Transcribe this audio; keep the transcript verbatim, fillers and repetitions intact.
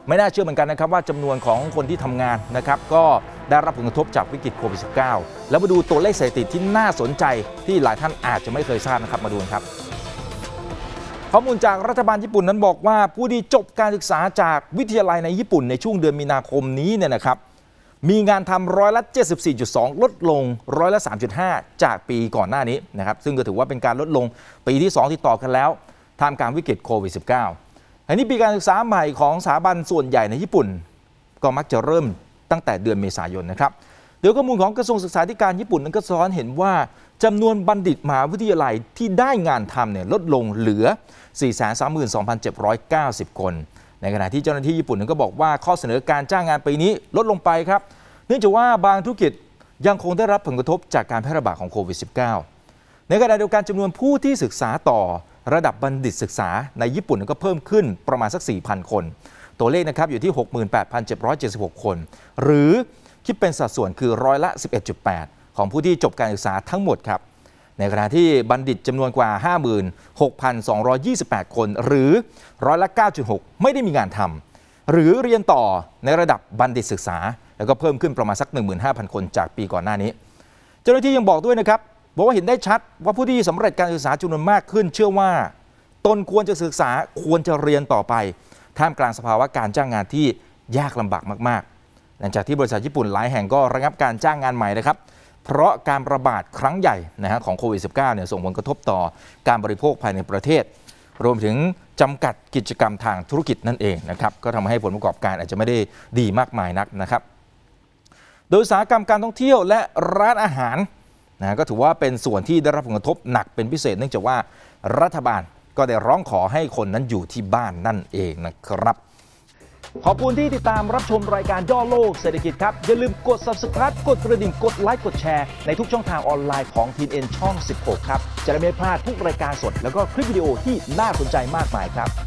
ไม่น่าเชื่อเหมือนกันนะครับว่าจำนวนของคนที่ทำงานนะครับก็ได้รับผลกระทบจากวิกฤตโควิด สิบเก้า แล้วมาดูตัวเลขสถิติที่น่าสนใจที่หลายท่านอาจจะไม่เคยทราบนะครับมาดูกันครับข้อมูลจากรัฐบาลญี่ปุ่นนั้นบอกว่าผู้ที่จบการศึกษาจากวิทยาลัยในญี่ปุ่นในช่วงเดือนมีนาคมนี้เนี่ยนะครับมีงานทำร้อยละ เจ็ดสิบสี่จุดสอง ลดลงร้อยละ สามจุดห้า จากปีก่อนหน้านี้นะครับซึ่งก็ถือว่าเป็นการลดลงปีที่สองติดต่อกันแล้วท่ามกลางวิกฤตโควิด สิบเก้า อันนี้ปีการศึกษาใหม่ของสถาบันส่วนใหญ่ในญี่ปุ่นก็มักจะเริ่มตั้งแต่เดือนเมษายนนะครับโดยข้อมูลของกระทรวงศึกษาธิการญี่ปุ่นนั้นก็สะท้อนเห็นว่าจำนวนบัณฑิตมหาวิทยาลัยที่ได้งานทำเนี่ยลดลงเหลือ สี่แสนสามหมื่นสองพันเจ็ดร้อยเก้าสิบ คนในขณะที่เจ้าหน้าที่ญี่ปุ่นนั้นก็บอกว่าข้อเสนอการจ้างงานปีนี้ลดลงไปครับเนื่องจากว่าบางธุรกิจยังคงได้รับผลกระทบจากการแพร่ระบาดของโควิด สิบเก้า ในขณะเดียวกันจำนวนผู้ที่ศึกษาต่อระดับบัณฑิตศึกษาในญี่ปุ่นก็เพิ่มขึ้นประมาณสัก สี่พัน คนตัวเลขนะครับอยู่ที่ หกหมื่นแปดพันเจ็ดร้อยเจ็ดสิบหก คนหรือคิดเป็นสัดส่วนคือร้อยละ สิบเอ็ดจุดแปด ของผู้ที่จบการศึกษาทั้งหมดครับในขณะที่บัณฑิตจำนวนกว่า ห้าหมื่นหกพันสองร้อยยี่สิบแปด คนหรือร้อยละ เก้าจุดหก ไม่ได้มีงานทำหรือเรียนต่อในระดับบัณฑิตศึกษาแล้วก็เพิ่มขึ้นประมาณสัก หนึ่งหมื่นห้าพัน คนจากปีก่อนหน้านี้เจ้าหน้าที่ยังบอกด้วยนะครับบอกว่าเห็นได้ชัดว่าผู้ที่สำเร็จการศึกษาจำนวนมากขึ้นเชื่อว่าตนควรจะศึกษาควรจะเรียนต่อไปท่ามกลางสภาวะการจ้างงานที่ยากลำบากมากๆหลังจากที่บริษัทญี่ปุ่นหลายแห่งก็ระงับการจ้างงานใหม่นะครับเพราะการระบาดครั้งใหญ่นะฮะของโควิด สิบเก้า เนี่ยส่งผลกระทบต่อการบริโภคภายในประเทศรวมถึงจำกัดกิจกรรมทางธุรกิจนั่นเองนะครับก็ทำให้ผลประกอบการอาจจะไม่ได้ดีมากมายนักนะครับโดยอุตสาหกรรมการท่องเที่ยวและร้านอาหารนะก็ถือว่าเป็นส่วนที่ได้รับผลกระทบหนักเป็นพิเศษเนื่องจากว่ารัฐบาลก็ได้ร้องขอให้คนนั้นอยู่ที่บ้านนั่นเองนะครับขอบคุณที่ติดตามรับชมรายการย่อโลกเศรษฐกิจครับอย่าลืมกด ซับสไครบ์ กดกระดิ่งกดไลค์กดแชร์ในทุกช่องทางออนไลน์ของ ที เอ็น เอ็น ช่อง สิบหก ครับจะได้ไม่พลาดทุกรายการสดแล้วก็คลิปวิดีโอที่น่าสนใจมากมายครับ